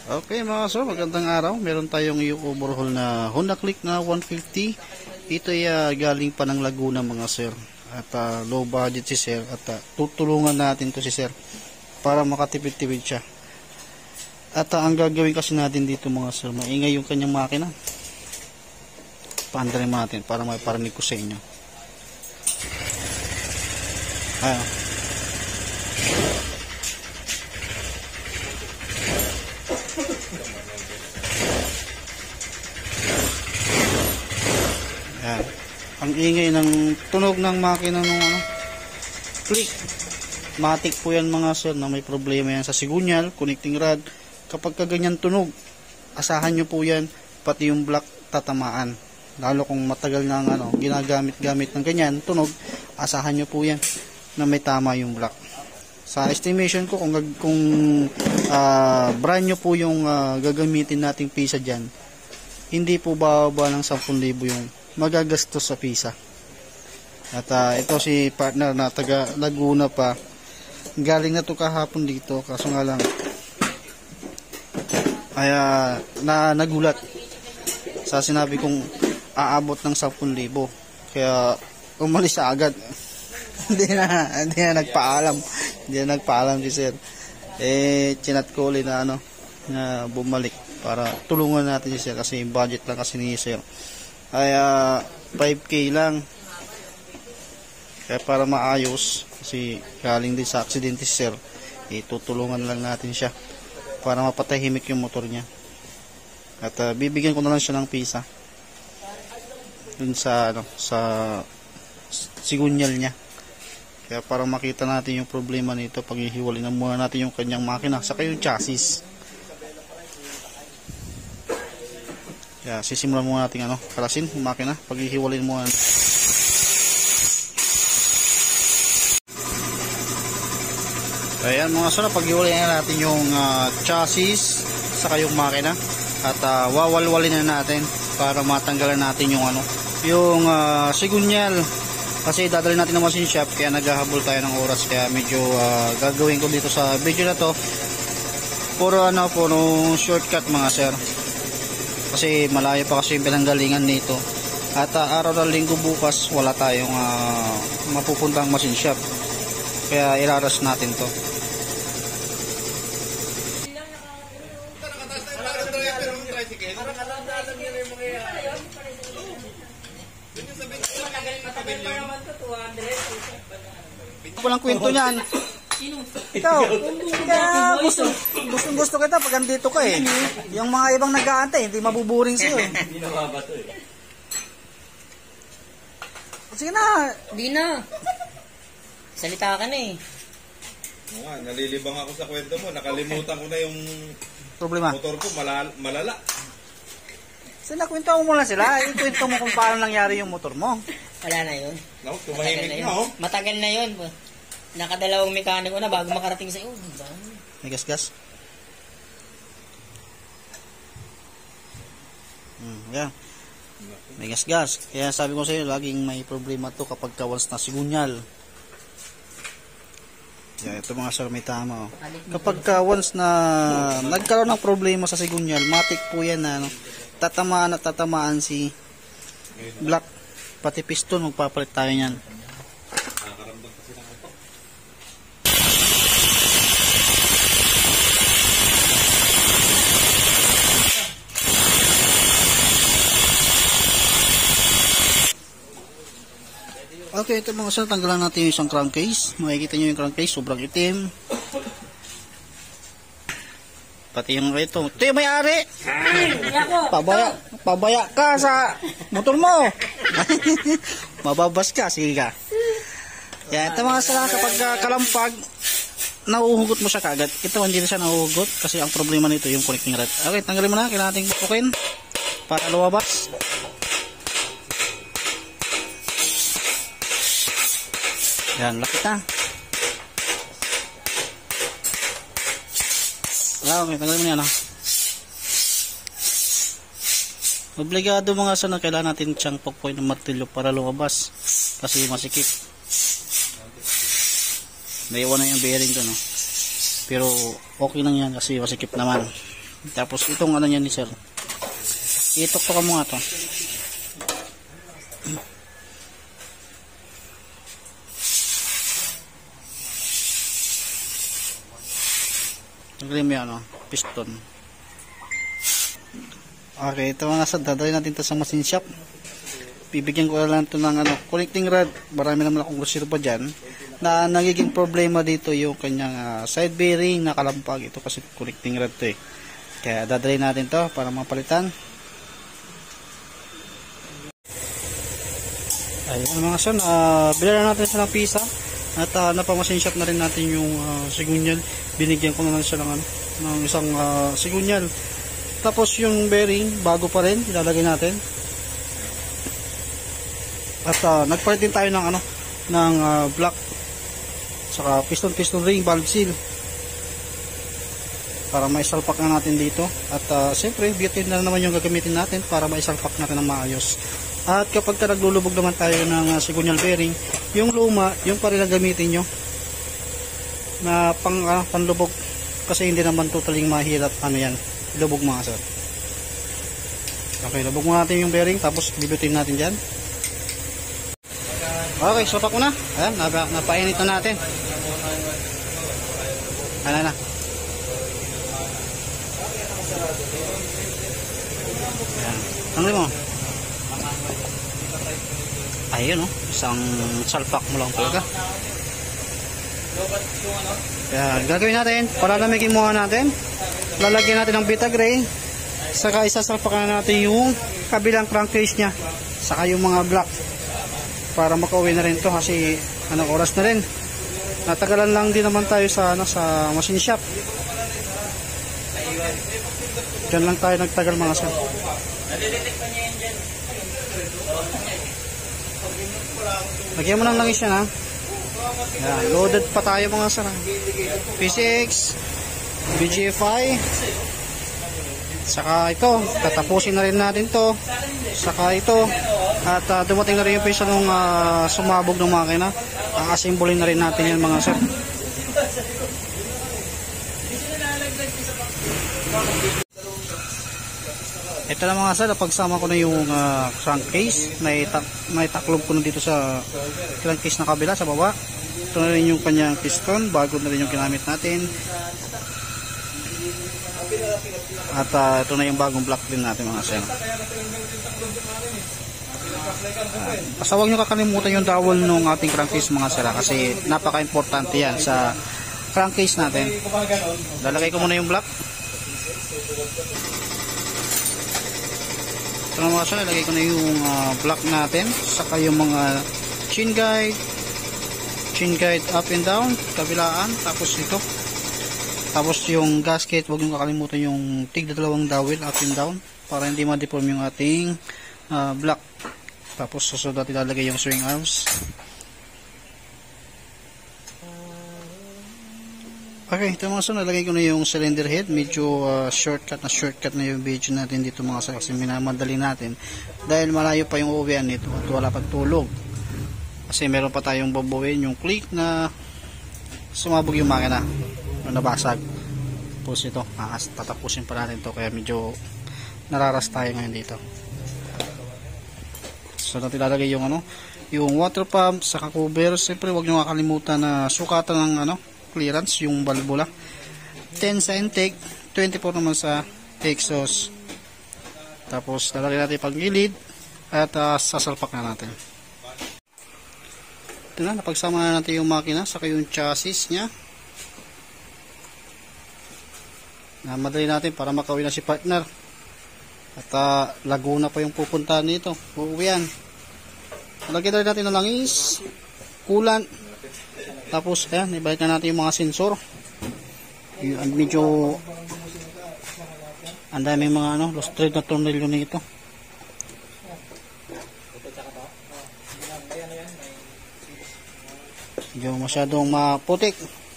Okay mga sir, magandang araw. Meron tayong yung overhaul na Honda Click na 150. Ito ay galing pa ng Laguna mga sir. At low budget si sir. At tutulungan natin to si sir para makatipid-tipid siya. At ang gagawin kasi natin dito mga sir, maingay yung kanyang makina. Paandarin natin para may parinig ko sa inyo. Ayan. Ayan. Ang ingay ng tunog ng makina ng click. Matik po yan mga sir na may problema yan sa sigunyal, connecting rod. Kapag kaganyan tunog, asahan nyo po yan, pati yung block tatamaan. Lalo kung matagal na ginagamit-gamit ng ganyan tunog, asahan nyo po yan na may tama yung block. Sa estimation ko, kung brand nyo po yung gagamitin nating pisa dyan, hindi po bababa ng 10,000 yung magagastos sa pisa. At ito si partner na taga Laguna pa, galing na to kahapon dito, kaso nga lang ay nagulat sa sinabi kong aabot ng 10,000, kaya umalis siya agad. hindi na nagpaalam si sir. Chinat ko ulit na na bumalik para tulungan natin si sir kasi budget lang kasi ni sir ay 5K lang, kaya para maayos kasi galing din sa aksidente si sir, tutulungan lang natin siya para mapatahimik yung motor niya. At bibigyan ko na lang siya ng pisa dun sa sa sigunyal niya, kaya para makita natin yung problema nito, paghihiwalay na muna natin yung kanyang makina saka yung chassis. Kaya sisimulan muna natin kalasin yung makina, paghihiwalay muna. Ayan mga sir, paghiwalayin natin yung chassis saka yung makina at wawalwalin na natin para matanggalan natin yung yung sigunyal, kasi dadalhin natin ng machine shop, kaya naghahabol tayo ng oras, kaya medyo gagawin ko dito sa video na to puro shortcut mga sir, kasi malayo pa kasi yung pinanggalingan nito. At araw ng linggo bukas wala tayong mapupuntang machine shop, kaya iraras natin to. Walang kwento niyan. Ikaw, kaya gusto kita pag andito ka eh. Yung mga ibang nag-aantay, hindi mabuburing sa'yo eh. Hindi na mabato eh. Sige na. Di na. Salita ka na eh. Oo nga, nalilibang ako sa kwento mo. Nakalimutan ko na yung Problema. motor ko, malala. Sila, kwento mo muna sila. Ikwento mo kung paano nangyari yung motor mo. Wala na yun. No, tumahimik na oh. Matagal na yun. Nakadalawang mekaniko na bago makarating sa iyo. Diba? May gas-gas. Yan. May gas-gas. Kaya sabi ko sa iyo, laging may problema to kapag once na sigunyal. Yan, ito mga sir, may tama. Kapag once na nagkaroon ng problema sa sigunyal, matik po yan na tatamaan at tatamaan si block, pati piston, magpapalit tayo niyan. Okay, ito mga sir, tanggalan natin yung isang crankcase. Makikita nyo yung crankcase, sobrang itim. Pati yung ito yung may-ari. Pabaya ka sa motor mo. Mababas ka, sige ka. Yan, ito mga sir, kapag kalampag, nauhugot mo siya kagad. Ito hindi na siya nauhugot kasi ang problema nito yung connecting rod. Okay, tanggalin mo na, kailangan natin bukukin para lumabas. Yan, lapit na. Okay, tanggalin mo na yan. Obligado mga sir na kailangan natin siyang pagpoy ng martilyo para lumabas kasi masikip. Naiwan na yung bearing doon, no? Pero okay lang yan kasi masikip naman. Tapos itong ano niya ni sir. Ituktok mo nga to. Tanggalin mo yan, piston. Okay, ito mga sir, dadalhin natin ito sa machine shop. Bibigyan ko lang ito ng connecting rod. Marami naman akong grosero pa dyan. Na nagiging problema dito yung kanyang side bearing na kalampag. Ito kasi connecting rod to eh. Kaya dadalhin natin to para mapalitan. Ayun mga sir, bilan natin siya ng pisa. At napamachine shop na rin natin yung sigunyal. Binigyan ko na lang siya ng isang sigunyal. Tapos yung bearing, bago pa rin, ilalagay natin. At nagpalit din tayo ng block. Saka piston ring, valve seal. Para maisalpak na natin dito. At siyempre, butane na naman yung gagamitin natin para maisalpak natin ng maayos. At kapag naglulubog naman tayo ng sigunyal bearing, yung luma, yung pa rin ang gamitin nyo na panlubog. Kasi hindi naman totally mahirap yan. Ilubog mga sir. Okay, lubog mo natin yung bearing tapos bibutin natin dyan. Okay, sopak mo na. Ayan, napainit na natin. Ano na. Ayan. Tanggalin mo. Ayun isang salpak mo lang talaga. Kaya gagawin natin, palalamigin muna natin. Lalagyan natin ng Vita-Gray. Saka isasalpakan natin yung kabilang crankcase nya. Saka yung mga block. Para makauwi na rin to kasi oras na rin. Natagalan lang din naman tayo sa machine shop. Diyan lang tayo nagtagal mga sir. Lagyan mo ng langis yan ha. Yan, loaded pa tayo mga sir. P6, BGFI. Saka ito, tatapusin na rin natin to. Saka ito. At dumating na rin yung pisa nung sumabog ng makina. Assemble na rin natin yan mga sir. Ito na mga sir, pagsama ko na yung crankcase. May taklob ko na dito sa crankcase na kabila, sa baba. Ito na rin yung kanyang piston, bago na rin yung ginamit natin. At ito na yung bagong block din natin mga sir. Basta huwag nyo kakalimutan yung dowel ng ating crankcase mga sir, kasi napaka-importante yan sa crankcase natin. Lalagay ko muna yung block. Ito na mga sir, nalagay ko na yung block natin, saka yung mga chin guide up and down, kabilaan, tapos ito. Tapos yung gasket, huwag nyo kakalimutan yung tig-dalawang dowel up and down para hindi ma-deform yung ating block. Tapos susunod natin ilalagay yung swing arms. Okay, ito mga sir, nalagay ko na yung cylinder head. Medyo shortcut na yung video natin dito mga sir, kasi minamadali natin dahil malayo pa yung uwian nito at wala pang tulog. Kasi meron pa tayong babuhin yung click na sumabog yung makina, nabasag. Tapos ito, tatapusin pa natin to, kaya medyo nararas tayo ngayon dito. So natin ilalagay yung yung water pump sa cover. Siyempre huwag nyo kakalimutan na sukatan ng clearance, yung valvula. 10 sa intake, 24 naman sa exhaust. Tapos lalagay natin pang gilid at sasalpak na natin. Ito na, napagsama na natin yung makina saka yung chassis nya. Madali natin para makauwi na si partner. At Laguna pa yung pupuntahan nito, uuwian. Lagyan natin ng langis, coolant. Tapos ayan, ibalik na natin yung mga sensor. Medyo ang daming mga lost thread na tornilyo nito. Medyo masyadong maputik.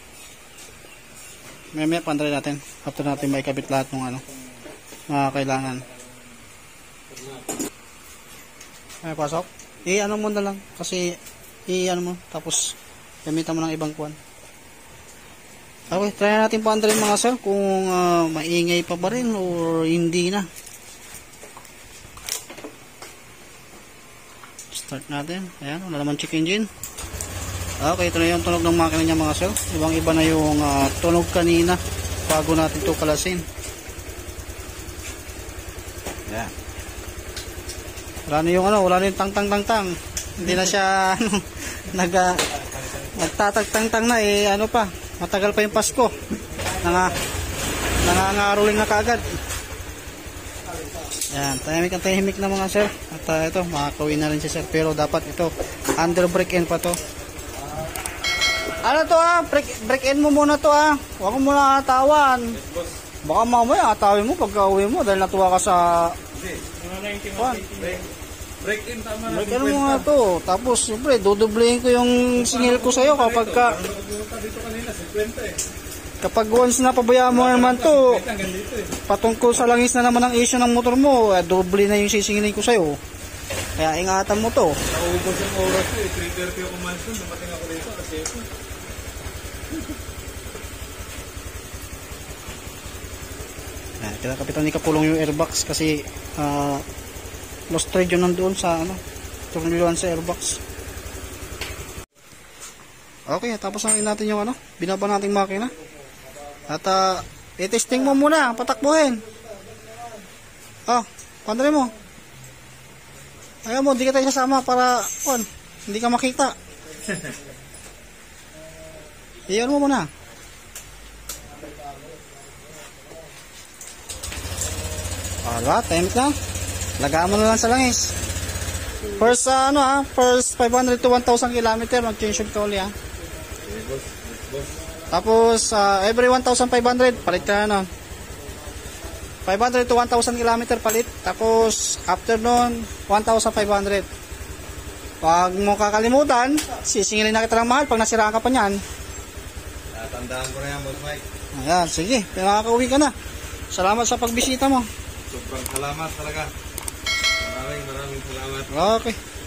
May pandray natin after natin maikabit lahat ng kailangan. Ay, pasok. Ano mo na lang kasi ano mo, tapos gamitan mo ng ibang kuwan. Okay, try natin paandalin mga sir kung maingay pa ba rin or hindi na. Start natin. Ayan, wala naman check engine. Okay, ito na yung tunog ng makina niya mga sir. Ibang iba na yung tunog kanina bago natin ito kalasin. Ayan. Wala na yung wala na yung tang-tang-tang-tang. Hindi na siya nagtatag-tang-tang na pa. Matagal pa yung Pasko. Nangangaroling na kaagad. Yan, tahimik na mga sir. At ito, makakawin na rin si sir. Pero dapat ito, under brake end pa to. Ano to brake end mo muna to Huwag mo muna atawan. Baka mamaya atawin mo pagka uwi mo dahil natuwa ka sa... Break in, tama na. Break in mo nga to. Tapos, siyempre, dudublehin ko yung singil ko sa'yo kapag ka... Dito kanina, 50 Kapag once na pabayaan mo naman to, patungkol sa langis na naman ang issue ng motor mo, doble na yung sisingilin ko sa'yo. Kaya ingatan mo to. Naubos yung oras ko 3:30 ako mansion, dumating ako dito kasi ito. Kinakapitan ni Kapulong yung airbox kasi lost thread yun nandoon sa torniluan sa airbox. Okay, tapos ang natin yung binaba nating makina. At i-testing mo muna, patakbuhin. Pandali mo. Ayaw mo, hindi ka tayo sasama para hindi ka makita. Iyan mo muna. Tahimik na. Lagaan mo na lang sa langis. First, first 500 to 1,000 km, mag-change yung toli, Tapos, every 1,500, palit ka na, 500 to 1,000 km palit. Tapos, after nun, 1,500. Pag mo kakalimutan, sisingilin na kita ng mahal pag nasiraan ka pa niyan. Tandaan ko na yan, Boss Mike. Ayan, sige, pinakakauwi ka na. Salamat sa pagbisita mo. Sobrang salamat talaga. Maraming salamat. Okay.